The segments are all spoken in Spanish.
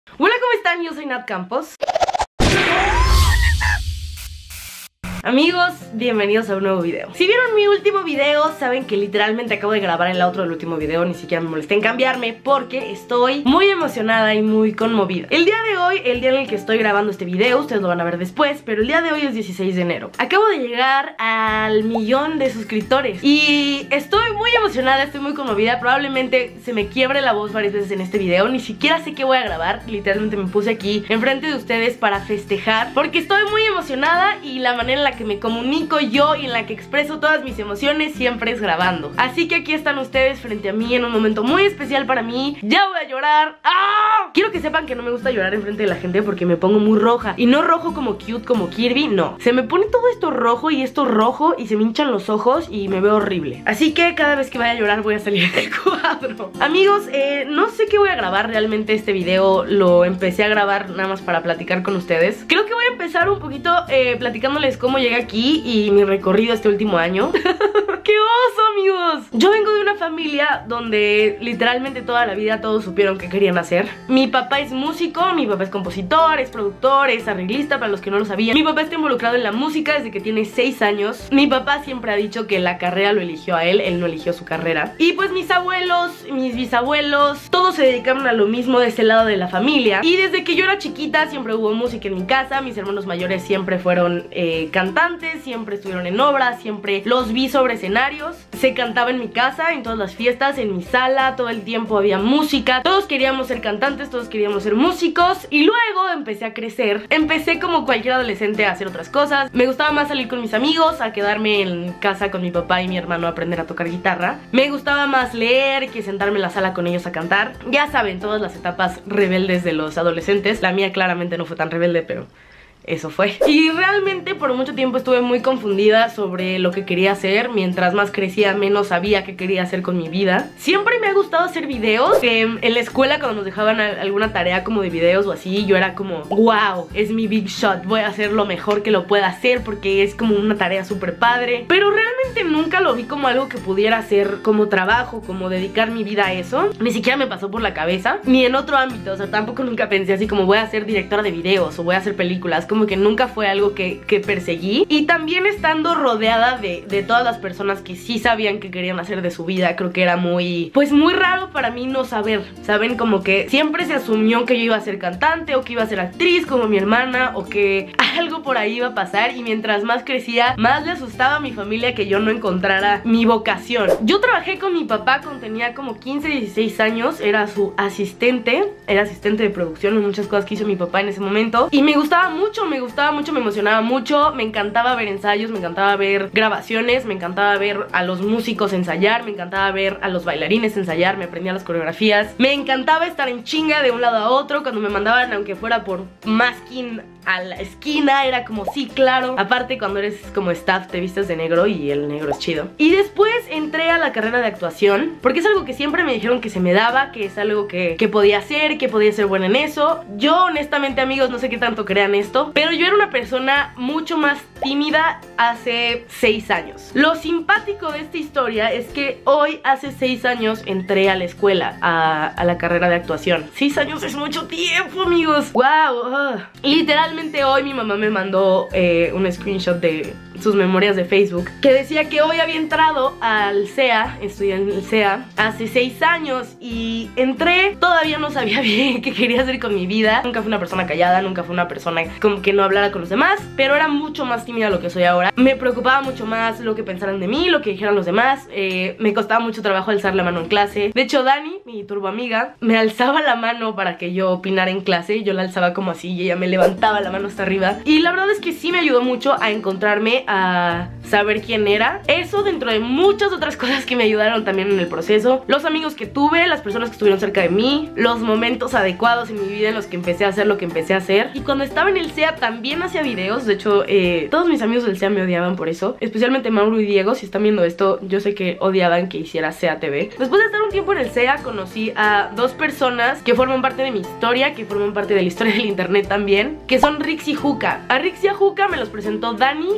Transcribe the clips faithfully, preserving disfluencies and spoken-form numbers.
Hola, ¿cómo están? Yo soy Nat Campos. Amigos, bienvenidos a un nuevo video. Si vieron mi último video, saben que literalmente acabo de grabar el outro del último video. Ni siquiera me molesté en cambiarme porque estoy muy emocionada y muy conmovida. El día de hoy, el día en el que estoy grabando este video, ustedes lo van a ver después, pero el día de hoy es dieciséis de enero. Acabo de llegar al millón de suscriptores y estoy muy emocionada, estoy muy conmovida. Probablemente se me quiebre la voz varias veces en este video. Ni siquiera sé qué voy a grabar. Literalmente me puse aquí enfrente de ustedes para festejar porque estoy muy emocionada y la manera en la que me comunico yo y en la que expreso todas mis emociones siempre es grabando. Así que aquí están ustedes frente a mí en un momento muy especial para mí. Ya voy a llorar. ¡Ah! Quiero que sepan que no me gusta llorar enfrente de la gente porque me pongo muy roja. Y no rojo como cute, como Kirby, no. Se me pone todo esto rojo y esto rojo y se me hinchan los ojos y me veo horrible. Así que cada vez que vaya a llorar voy a salir del cuadro. Amigos, eh, no sé qué voy a grabar realmente. Este video lo empecé a grabar nada más para platicar con ustedes. Creo que voy a empezar un poquito eh, platicándoles cómo llegué aquí y mi recorrido este último año. ¡Qué oso, amigos! Yo vengo de una familia donde literalmente toda la vida todos supieron qué querían hacer. Mi papá es músico, mi papá es compositor, es productor, es arreglista, para los que no lo sabían. Mi papá está involucrado en la música desde que tiene seis años. Mi papá siempre ha dicho que la carrera lo eligió a él, él no eligió su carrera. Y pues mis abuelos, mis bisabuelos, todos se dedicaron a lo mismo de ese lado de la familia. Y desde que yo era chiquita siempre hubo música en mi casa. Mis hermanos mayores siempre fueron eh, cantantes, siempre estuvieron en obras, siempre los vi sobre escenarios. Se cantaba en mi casa, en todas las fiestas, en mi sala, todo el tiempo había música. Todos queríamos ser cantantes, todos queríamos ser músicos. Y luego empecé a crecer. Empecé como cualquier adolescente a hacer otras cosas. Me gustaba más salir con mis amigos, a quedarme en casa con mi papá y mi hermano a aprender a tocar guitarra. Me gustaba más leer que sentarme en la sala con ellos a cantar. Ya saben, todas las etapas rebeldes de los adolescentes. La mía claramente no fue tan rebelde, pero eso fue. Y realmente por mucho tiempo estuve muy confundida sobre lo que quería hacer. Mientras más crecía, menos sabía qué quería hacer con mi vida. Siempre me ha gustado hacer videos. eh, En la escuela, cuando nos dejaban a, alguna tarea como de videos o así, yo era como, wow, es mi big shot, voy a hacer lo mejor que lo pueda hacer porque es como una tarea súper padre. Pero realmente nunca lo vi como algo que pudiera hacer como trabajo, como dedicar mi vida a eso. Ni siquiera me pasó por la cabeza, ni en otro ámbito. O sea, tampoco nunca pensé así como voy a ser directora de videos o voy a hacer películas. Como que nunca fue algo que, que perseguí. Y también estando rodeada de, de todas las personas que sí sabían qué querían hacer de su vida, creo que era muy, pues muy raro para mí no saber. Saben, como que siempre se asumió que yo iba a ser cantante o que iba a ser actriz como mi hermana, o que algo por ahí iba a pasar. Y mientras más crecía, más le asustaba a mi familia que yo no encontrara mi vocación. Yo trabajé con mi papá cuando tenía como quince, dieciséis años. Era su asistente, era asistente de producción en muchas cosas que hizo mi papá en ese momento. Y me gustaba mucho, me gustaba mucho, me emocionaba mucho. Me encantaba ver ensayos, me encantaba ver grabaciones, me encantaba ver a los músicos ensayar, me encantaba ver a los bailarines ensayar, me aprendía las coreografías. Me encantaba estar en chinga de un lado a otro. Cuando me mandaban, aunque fuera por masking a la esquina, era como sí, claro. Aparte, cuando eres como staff te vistes de negro y el negro es chido. Y después entré a la carrera de actuación porque es algo que siempre me dijeron que se me daba, que es algo que, que podía hacer, que podía ser buena en eso. Yo honestamente, amigos, no sé qué tanto crean esto, pero yo era una persona mucho más tímida hace seis años. Lo simpático de esta historia es que hoy, hace seis años, entré a la escuela, a, a la carrera de actuación. Seis años es mucho tiempo, amigos. Wow. uh. Literalmente hoy mi mamá me mandó eh, un screenshot de sus memorias de Facebook que decía que hoy había entrado al C E A, estudié en el C E A hace seis años y entré, todavía no sabía bien qué quería hacer con mi vida. Nunca fui una persona callada, nunca fui una persona como que no hablara con los demás, pero era mucho más tímida de lo que soy ahora. Me preocupaba mucho más lo que pensaran de mí, lo que dijeran los demás. eh, Me costaba mucho trabajo alzar la mano en clase. De hecho, Dani, mi turbo amiga, me alzaba la mano para que yo opinara en clase. Yo la alzaba como así y ella me levantaba la mano hasta arriba. Y la verdad es que sí me ayudó mucho a encontrarme, a saber quién era. Eso, dentro de muchas otras cosas que me ayudaron también en el proceso. Los amigos que tuve, las personas que estuvieron cerca de mí, los momentos adecuados en mi vida en los que empecé a hacer lo que empecé a hacer. Y cuando estaba en el C E A también hacía videos. De hecho, eh, todos mis amigos del C E A me odiaban por eso, especialmente Mauro y Diego. Si están viendo esto, yo sé que odiaban que hiciera C E A T V. Después de estar un tiempo en el C E A, conocí a dos personas que forman parte de mi historia, que forman parte de la historia del internet también, que son Rix y Juca. A Rix y a Juca me los presentó Dani y fuimos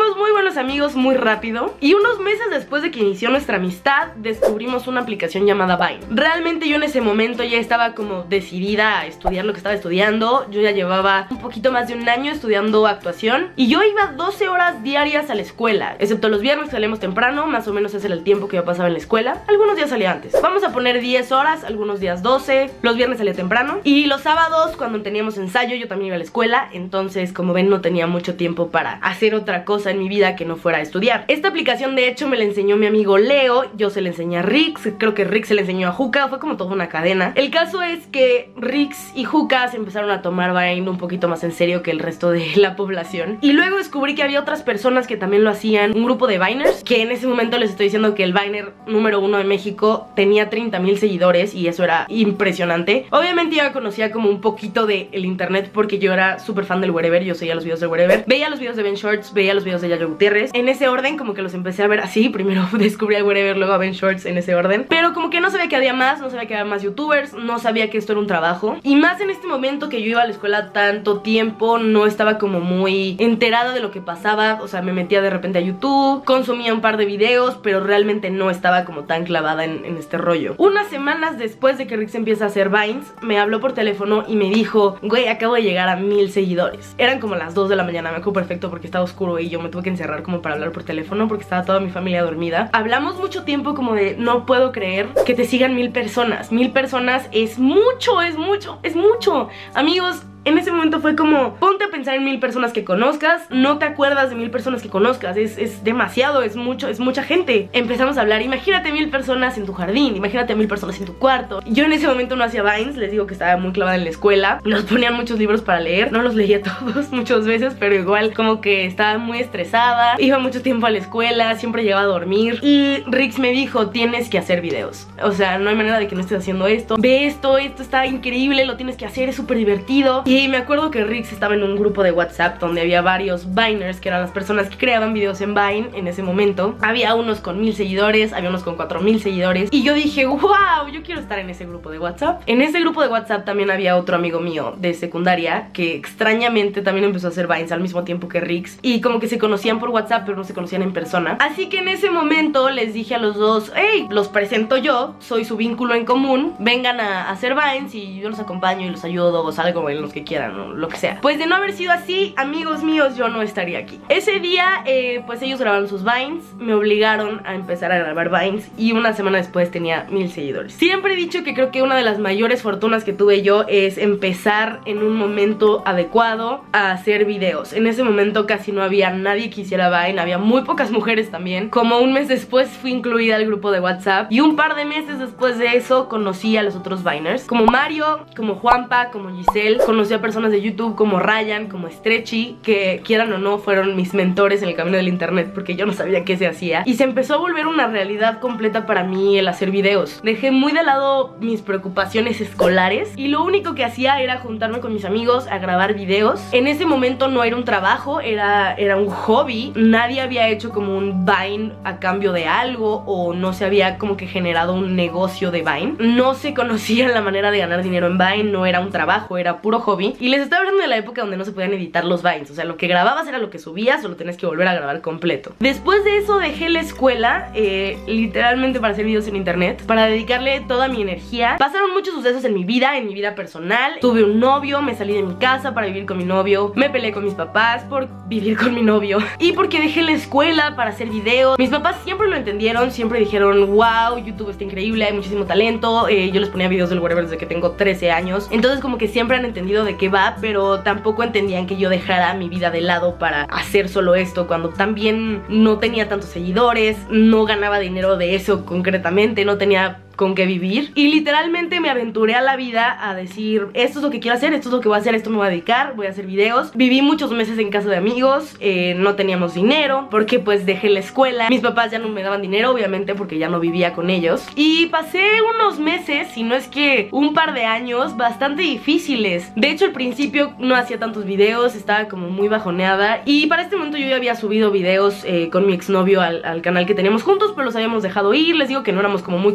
hicimos muy buenos amigos muy rápido. Y unos meses después de que inició nuestra amistad, descubrimos una aplicación llamada Vine. Realmente yo en ese momento ya estaba como decidida a estudiar lo que estaba estudiando. Yo ya llevaba un poquito más de un año estudiando actuación y yo iba doce horas diarias a la escuela, excepto los viernes que salíamos temprano, más o menos ese era el tiempo que yo pasaba en la escuela. Algunos días salía antes. Vamos a poner diez horas, algunos días doce. Los viernes salía temprano. Y los sábados, cuando teníamos ensayo, yo también iba a la escuela. Entonces, como ven, no tenía mucho tiempo para hacer otra cosa en mi vida que no fuera a estudiar. Esta aplicación, de hecho, me la enseñó mi amigo Leo. Yo se la enseñé a Rix. Creo que Rix se la enseñó a Juca. Fue como toda una cadena. El caso es que Rix y Juca se empezaron a tomar Vine un poquito más en serio que el resto de la población. Y luego descubrí que había otras personas que también lo hacían. Un grupo de Viners, que en ese momento les estoy diciendo que el Viner número uno de México tenía treinta mil seguidores y eso era impresionante. Obviamente yo conocía como un poquito de el internet porque yo era súper fan del Wherever. Yo seguía los videos de Wherever. Veía los videos de Ben Shorts, veía los videos de Yayo Gutiérrez. En ese orden como que los empecé a ver así. Primero descubrí al Wherever, luego a Ben Shorts, en ese orden. Pero como que no sabía que había más, no sabía que había más youtubers, no sabía que esto era un trabajo. Y más en este momento que yo iba a la escuela tanto tiempo, no estaba como muy enterada de lo que pasaba. O sea, me metía de repente a YouTube, consumía un par de videos, pero realmente no estaba como tan clavada en, en este rollo. Unas semanas después de que Rix empieza a hacer Vines, me habló por teléfono y me dijo: güey, acabo de llegar a mil seguidores. Eran como las dos de la mañana, me acuerdo perfecto porque estaba oscuro y yo me tuve que encerrar como para hablar por teléfono porque estaba toda mi familia dormida. Hablamos mucho tiempo como de: no puedo creer que te sigan mil personas. Mil personas es mucho, es mucho, es mucho. Amigos, en ese momento fue como, ponte a pensar en mil personas que conozcas, no te acuerdas de mil personas que conozcas, es, es demasiado, es mucho, es mucha gente. Empezamos a hablar, imagínate mil personas en tu jardín, imagínate mil personas en tu cuarto. Yo en ese momento no hacía Vines, les digo que estaba muy clavada en la escuela, nos ponían muchos libros para leer, no los leía todos muchas veces, pero igual como que estaba muy estresada, iba mucho tiempo a la escuela, siempre llegaba a dormir. Y Rix me dijo: tienes que hacer videos, o sea, no hay manera de que no estés haciendo esto, ve esto, esto está increíble, lo tienes que hacer, es súper divertido. Y Y me acuerdo que Rix estaba en un grupo de WhatsApp donde había varios Viners, que eran las personas que creaban videos en Vine en ese momento. Había unos con mil seguidores, había unos con cuatro mil seguidores. Y yo dije: wow, yo quiero estar en ese grupo de WhatsApp. En ese grupo de WhatsApp también había otro amigo mío de secundaria que extrañamente también empezó a hacer Vines al mismo tiempo que Rix. Y como que se conocían por WhatsApp, pero no se conocían en persona. Así que en ese momento les dije a los dos: hey, los presento yo, soy su vínculo en común, vengan a hacer Vines y yo los acompaño y los ayudo o salgo en los que quieran, ¿no? Lo que sea. Pues de no haber sido así, amigos míos, yo no estaría aquí. Ese día, eh, pues ellos grabaron sus Vines, me obligaron a empezar a grabar Vines y una semana después tenía mil seguidores. Siempre he dicho que creo que una de las mayores fortunas que tuve yo es empezar en un momento adecuado a hacer videos. En ese momento casi no había nadie que hiciera Vine, había muy pocas mujeres también. Como un mes después fui incluida al grupo de WhatsApp y un par de meses después de eso conocí a los otros Viners, como Mario, como Juanpa, como Giselle. Conocí a personas de YouTube como Ryan, como Stretchy, que quieran o no fueron mis mentores en el camino del internet porque yo no sabía qué se hacía. Y se empezó a volver una realidad completa para mí el hacer videos. Dejé muy de lado mis preocupaciones escolares y lo único que hacía era juntarme con mis amigos a grabar videos. En ese momento no era un trabajo, era, era un hobby. Nadie había hecho como un Vine a cambio de algo o no se había como que generado un negocio de Vine. No se conocía la manera de ganar dinero en Vine, no era un trabajo, era puro hobby. Y les estoy hablando de la época donde no se podían editar los Vines, o sea, lo que grababas era lo que subías o lo tenías que volver a grabar completo. Después de eso dejé la escuela, eh, literalmente para hacer videos en internet, para dedicarle toda mi energía. Pasaron muchos sucesos en mi vida, en mi vida personal. Tuve un novio, me salí de mi casa para vivir con mi novio, me peleé con mis papás por vivir con mi novio y porque dejé la escuela para hacer videos. Mis papás siempre lo entendieron, siempre dijeron: wow, YouTube está increíble, hay muchísimo talento. eh, Yo les ponía videos del Wherever desde que tengo trece años, entonces como que siempre han entendido de qué va, pero tampoco entendían que yo dejara mi vida de lado para hacer solo esto, cuando también no tenía tantos seguidores, no ganaba dinero de eso concretamente, no tenía con qué vivir. Y literalmente me aventuré a la vida a decir: esto es lo que quiero hacer, esto es lo que voy a hacer, esto me voy a dedicar, voy a hacer videos. Viví muchos meses en casa de amigos, eh, no teníamos dinero porque pues dejé la escuela. Mis papás ya no me daban dinero, obviamente, porque ya no vivía con ellos. Y pasé unos meses, si no es que un par de años, bastante difíciles. De hecho, al principio no hacía tantos videos, estaba como muy bajoneada. Y para este momento yo ya había subido videos eh, con mi exnovio al, al canal que teníamos juntos, pero los habíamos dejado ir. Les digo que no éramos como muy constantes.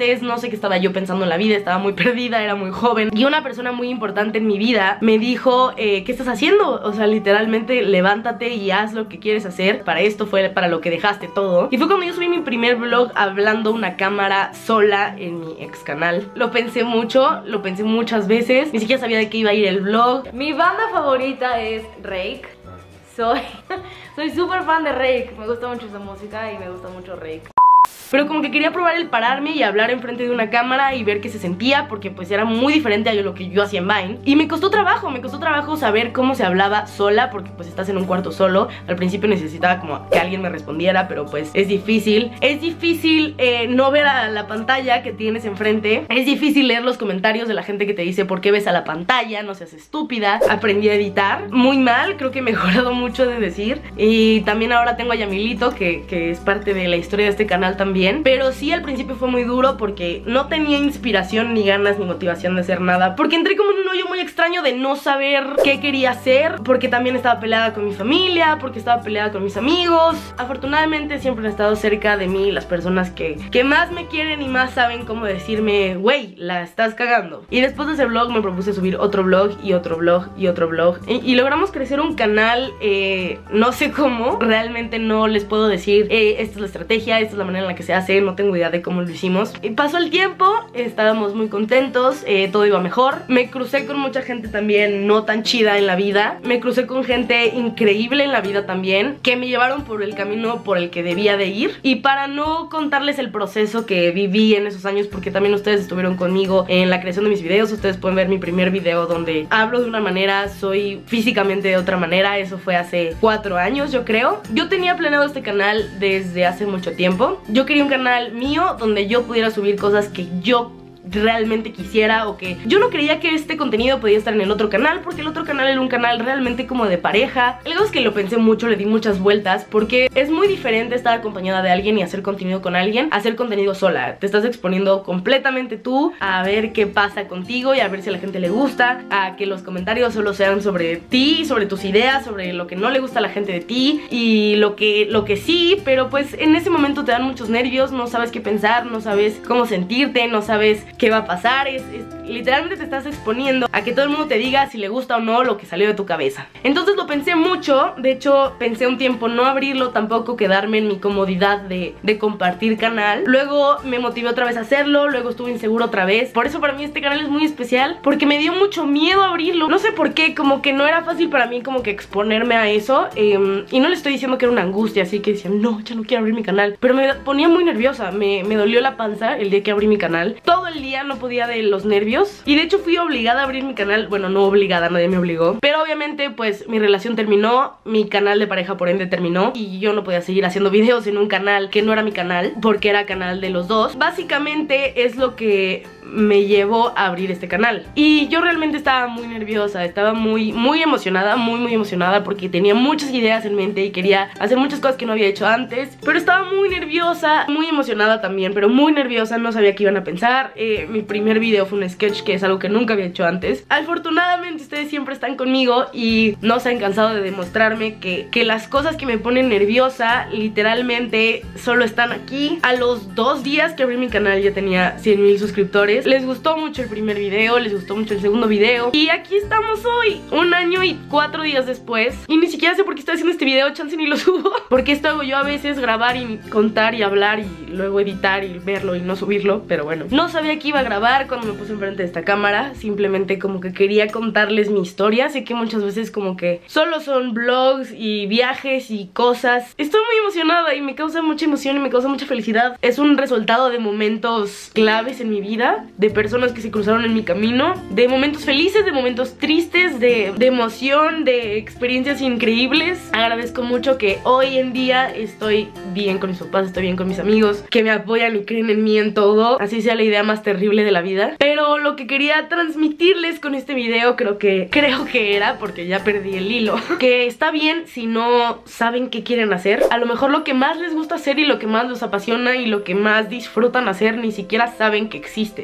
antes, no sé qué estaba yo pensando en la vida, estaba muy perdida, era muy joven. Y una persona muy importante en mi vida me dijo, eh, ¿qué estás haciendo? O sea, literalmente levántate y haz lo que quieres hacer. Para esto fue para lo que dejaste todo. Y fue cuando yo subí mi primer vlog hablando a una cámara sola en mi ex canal. Lo pensé mucho, lo pensé muchas veces, ni siquiera sabía de qué iba a ir el vlog. Mi banda favorita es Rake. Soy soy súper fan de Rake, me gusta mucho su música y me gusta mucho Rake. Pero como que quería probar el pararme y hablar enfrente de una cámara y ver qué se sentía, porque pues era muy diferente a lo que yo hacía en Vine. Y me costó trabajo, me costó trabajo saber cómo se hablaba sola, porque pues estás en un cuarto solo. Al principio necesitaba como que alguien me respondiera, pero pues es difícil. Es difícil eh, no ver a la pantalla que tienes enfrente. Es difícil leer los comentarios de la gente que te dice ¿por qué ves a la pantalla? No seas estúpida. Aprendí a editar muy mal, creo que he mejorado mucho de decir. Y también ahora tengo a Yamilito, que, que es parte de la historia de este canal también. Pero sí, al principio fue muy duro porque no tenía inspiración, ni ganas, ni motivación de hacer nada, porque entré como en un hoyo muy extraño de no saber qué quería hacer, porque también estaba peleada con mi familia, porque estaba peleada con mis amigos. Afortunadamente siempre han estado cerca de mí las personas que, que más me quieren y más saben cómo decirme, güey, la estás cagando. Y después de ese vlog me propuse subir otro vlog y otro vlog y otro vlog y, y logramos crecer un canal, eh, no sé cómo, realmente no les puedo decir eh, esta es la estrategia, esta es la manera en la que se hace, no tengo idea de cómo lo hicimos. Y pasó el tiempo, estábamos muy contentos, eh, todo iba mejor. Me crucé con mucha gente también no tan chida en la vida. Me crucé con gente increíble en la vida también, que me llevaron por el camino por el que debía de ir. Y para no contarles el proceso que viví en esos años, porque también ustedes estuvieron conmigo en la creación de mis videos, ustedes pueden ver mi primer video donde hablo de una manera, soy físicamente de otra manera. Eso fue hace cuatro años, yo creo. Yo tenía planeado este canal desde hace mucho tiempo. Yo quería un canal mío donde yo pudiera subir cosas que yo realmente quisiera, o que yo no creía que este contenido podía estar en el otro canal, porque el otro canal era un canal realmente como de pareja. El caso es que lo pensé mucho, le di muchas vueltas, porque es muy diferente estar acompañada de alguien y hacer contenido con alguien, hacer contenido sola. Te estás exponiendo completamente tú a ver qué pasa contigo y a ver si a la gente le gusta, a que los comentarios solo sean sobre ti, sobre tus ideas, sobre lo que no le gusta a la gente de ti y lo que, lo que sí, pero pues en ese momento te dan muchos nervios, no sabes qué pensar, no sabes cómo sentirte, no sabes qué va a pasar, es, es, literalmente te estás exponiendo a que todo el mundo te diga si le gusta o no lo que salió de tu cabeza. Entonces lo pensé mucho, de hecho pensé un tiempo no abrirlo, tampoco quedarme en mi comodidad de, de compartir canal. Luego me motivé otra vez a hacerlo, luego estuve inseguro otra vez. Por eso para mí este canal es muy especial, porque me dio mucho miedo abrirlo. No sé por qué, como que no era fácil para mí como que exponerme a eso, eh, y no le estoy diciendo que era una angustia, así que decía, no, ya no quiero abrir mi canal, pero me ponía muy nerviosa, me, me dolió la panza el día que abrí mi canal. Todo el día no podía de los nervios, y de hecho fui obligada a abrir mi canal. Bueno, no obligada, nadie me obligó, pero obviamente pues mi relación terminó, mi canal de pareja por ende terminó, y yo no podía seguir haciendo videos en un canal que no era mi canal, porque era canal de los dos. Básicamente es lo que me llevó a abrir este canal, y yo realmente estaba muy nerviosa, estaba muy, muy emocionada, muy muy emocionada, porque tenía muchas ideas en mente y quería hacer muchas cosas que no había hecho antes, pero estaba muy nerviosa, muy emocionada también, pero muy nerviosa, no sabía qué iban a pensar. eh, mi primer video fue un sketch, que es algo que nunca había hecho antes. Afortunadamente ustedes siempre están conmigo y no se han cansado de demostrarme que, que las cosas que me ponen nerviosa literalmente solo están aquí. A los dos días que abrí mi canal ya tenía cien mil suscriptores. Les gustó mucho el primer video, les gustó mucho el segundo video, y aquí estamos hoy, un año y cuatro días después, y ni siquiera sé por qué estoy haciendo este video, chance ni lo subo, porque esto hago yo a veces, grabar y contar y hablar y luego editar y verlo y no subirlo. Pero bueno, no sabía que iba a grabar cuando me puse enfrente de esta cámara, simplemente como que quería contarles mi historia. Sé que muchas veces como que solo son vlogs y viajes y cosas. Estoy muy emocionada y me causa mucha emoción y me causa mucha felicidad. Es un resultado de momentos claves en mi vida, de personas que se cruzaron en mi camino, de momentos felices, de momentos tristes, de, de emoción, de experiencias increíbles. Agradezco mucho que hoy en día estoy bien con mis papás, estoy bien con mis amigos, que me apoyan y creen en mí en todo, así sea la idea más terrible de la vida. Pero lo que quería transmitirles con este video, creo que creo que era, porque ya perdí el hilo, que está bien si no saben qué quieren hacer. A lo mejor lo que más les gusta hacer y lo que más los apasiona y lo que más disfrutan hacer ni siquiera saben que existe.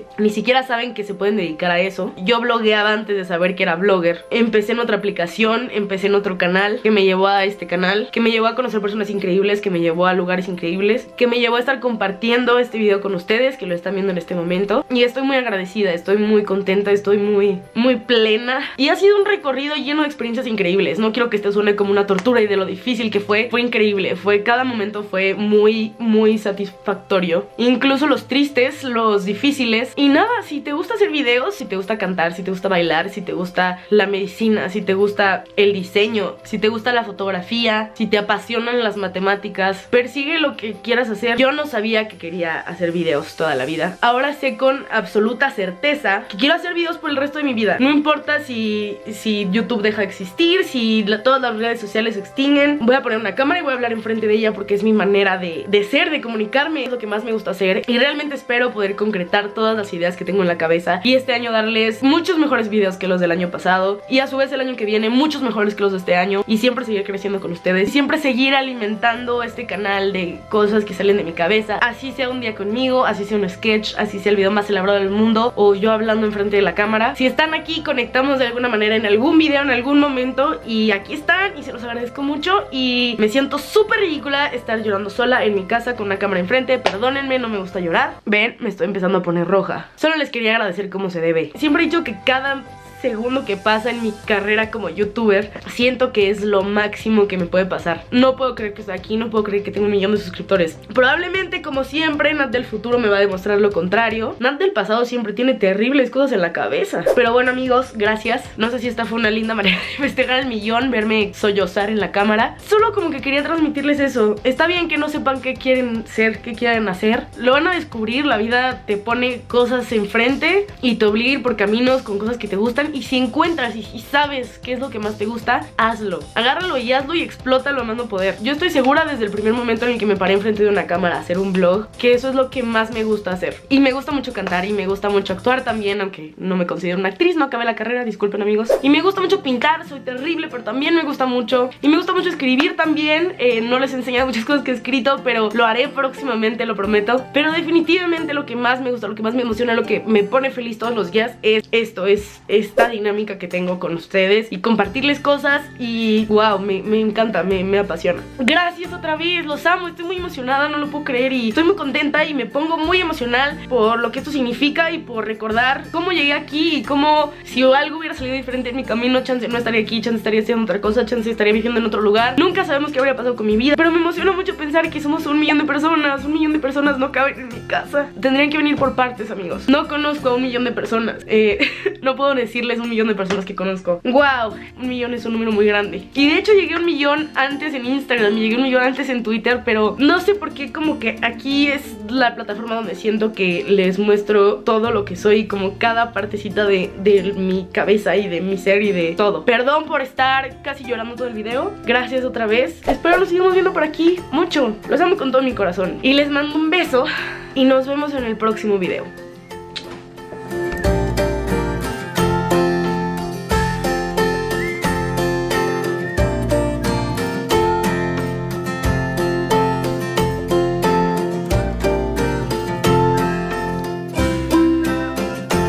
ni siquiera saben que se pueden dedicar a eso. Yo blogueaba antes de saber que era blogger. Empecé en otra aplicación, empecé en otro canal que me llevó a este canal, que me llevó a conocer personas increíbles, que me llevó a lugares increíbles, que me llevó a estar compartiendo este video con ustedes, que lo están viendo en este momento. Y estoy muy agradecida, estoy muy contenta, estoy muy, muy plena. Y ha sido un recorrido lleno de experiencias increíbles. No quiero que esto suene como una tortura, y de lo difícil que fue, fue increíble. Fue, cada momento fue muy, muy satisfactorio. Incluso los tristes, los difíciles. Y nada, si te gusta hacer videos, si te gusta cantar, si te gusta bailar, si te gusta la medicina, si te gusta el diseño, si te gusta la fotografía, si te apasionan las matemáticas, persigue lo que quieras hacer. Yo no sabía que quería hacer videos toda la vida. Ahora sé con absoluta certeza que quiero hacer videos por el resto de mi vida. No importa si, si YouTube deja de existir, si la, todas las redes sociales se extinguen. Voy a poner una cámara y voy a hablar enfrente de ella porque es mi manera de, de ser, de comunicarme. Es lo que más me gusta hacer. Y realmente espero poder concretar todas las ideas que tengo en la cabeza. Y este año darles muchos mejores videos que los del año pasado. Y a su vez el año que viene muchos mejores que los de este año. Y siempre seguir creciendo con ustedes. Siempre seguir alimentando este canal de cosas que salen de mi cabeza. Así sea un día conmigo, así sea un sketch, así sea el video más elaborado del mundo, o yo hablando enfrente de la cámara. Si están aquí, conectamos de alguna manera en algún video, en algún momento. Y aquí están y se los agradezco mucho. Y me siento súper ridícula estar llorando sola en mi casa con una cámara enfrente. Perdónenme, no me gusta llorar. Ven, me estoy empezando a poner roja. Solo les quería agradecer como se debe. Siempre he dicho que cada segundo que pasa en mi carrera como youtuber siento que es lo máximo que me puede pasar. No puedo creer que estoy aquí, no puedo creer que tengo un millón de suscriptores. Probablemente, como siempre, Nat del futuro me va a demostrar lo contrario. Nat del pasado siempre tiene terribles cosas en la cabeza. Pero bueno, amigos, gracias. No sé si esta fue una linda manera de festejar el millón, verme sollozar en la cámara. Solo como que quería transmitirles eso. Está bien que no sepan qué quieren ser, qué quieren hacer. Lo van a descubrir, la vida te pone cosas enfrente y te obliga a ir por caminos con cosas que te gustan. Y si encuentras y, y sabes qué es lo que más te gusta, hazlo. Agárralo y hazlo y explótalo a más no poder. Yo estoy segura desde el primer momento en el que me paré enfrente de una cámara a hacer un vlog, que eso es lo que más me gusta hacer. Y me gusta mucho cantar y me gusta mucho actuar también, aunque no me considero una actriz, no acabé la carrera, disculpen amigos. Y me gusta mucho pintar, soy terrible, pero también me gusta mucho. Y me gusta mucho escribir también. eh, No les he enseñado muchas cosas que he escrito, pero lo haré próximamente, lo prometo. Pero definitivamente lo que más me gusta, lo que más me emociona, lo que me pone feliz todos los días es esto, es esta dinámica que tengo con ustedes y compartirles cosas. Y wow, me, me encanta, me, me apasiona. Gracias otra vez, los amo, estoy muy emocionada, no lo puedo creer. Y estoy muy contenta y me pongo muy emocional por lo que esto significa y por recordar cómo llegué aquí y cómo, si algo hubiera salido diferente en mi camino, chance no estaría aquí, chance estaría haciendo otra cosa, chance estaría viviendo en otro lugar. Nunca sabemos qué habría pasado con mi vida, pero me emociona mucho pensar que somos un millón de personas. Un millón de personas no caben en mi casa. Tendrían que venir por partes, amigos. No conozco a un millón de personas. eh, No puedo decirles un millón de personas que conozco. Wow, un millón es un número muy grande. Y de hecho llegué a un millón antes en Instagram, llegué a un millón antes en Twitter, pero no sé por qué, como que aquí es la plataforma donde siento que les muestro todo lo que soy, como cada partecita de, de mi cabeza y de mi ser y de todo. Perdón por estar casi llorando todo el video. Gracias otra vez. Espero nos sigamos viendo por aquí mucho. Los amo con todo mi corazón. Y les mando un beso y nos vemos en el próximo video.